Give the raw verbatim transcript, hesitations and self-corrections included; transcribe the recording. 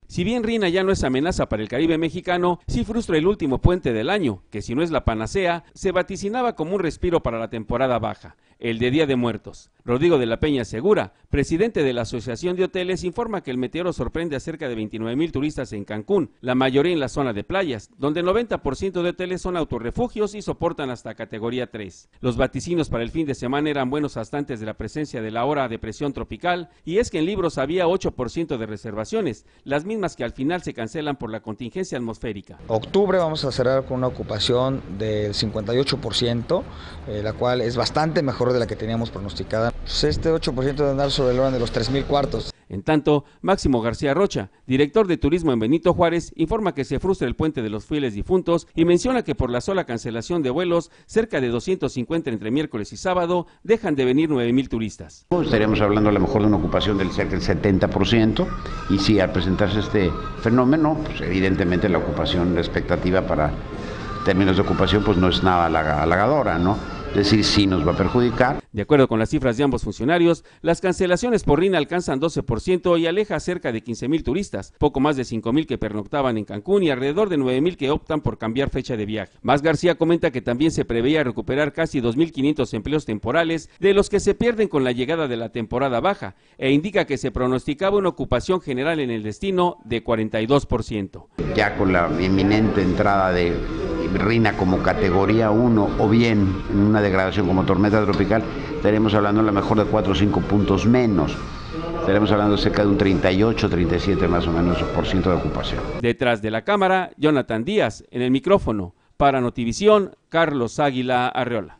Si bien Rina ya no es amenaza para el Caribe mexicano, sí frustra el último puente del año, que si no es la panacea, se vaticinaba como un respiro para la temporada baja, el de Día de Muertos. Rodrigo de la Peña Segura, presidente de la Asociación de Hoteles, informa que el meteoro sorprende a cerca de veintinueve mil turistas en Cancún, la mayoría en la zona de playas, donde el noventa por ciento de hoteles son autorrefugios y soportan hasta categoría tres. Los vaticinios para el fin de semana eran buenos hasta antes de la presencia de la ola de presión tropical, y es que en Libros había ocho por ciento de reservaciones, las mismas que al final se cancelan por la contingencia atmosférica. Octubre vamos a cerrar con una ocupación del cincuenta y ocho por ciento, eh, la cual es bastante mejor de la que teníamos pronosticada. Pues este ocho por ciento de andar sobre el orden de los tres mil cuartos. En tanto, Máximo García Rocha, director de turismo en Benito Juárez, informa que se frustra el puente de los fieles difuntos y menciona que por la sola cancelación de vuelos, cerca de doscientos cincuenta entre miércoles y sábado, dejan de venir nueve mil turistas. Estaríamos hablando a lo mejor de una ocupación del cerca del setenta por ciento, y si al presentarse este fenómeno, pues evidentemente la ocupación, la expectativa para términos de ocupación, pues no es nada halagadora, ¿no? Es decir, sí nos va a perjudicar. De acuerdo con las cifras de ambos funcionarios, las cancelaciones por Rina alcanzan doce por ciento y aleja a cerca de quince mil turistas, poco más de cinco mil que pernoctaban en Cancún y alrededor de nueve mil que optan por cambiar fecha de viaje. Más García comenta que también se preveía recuperar casi dos mil quinientos empleos temporales, de los que se pierden con la llegada de la temporada baja, e indica que se pronosticaba una ocupación general en el destino de cuarenta y dos por ciento. Ya con la inminente entrada de Rina como categoría uno o bien en una degradación como tormenta tropical, estaremos hablando a lo mejor de cuatro o cinco puntos menos. Estaremos hablando cerca de un treinta y ocho, treinta y siete más o menos por ciento de ocupación. Detrás de la cámara, Jonathan Díaz, en el micrófono. Para Notivisión, Carlos Águila Arreola.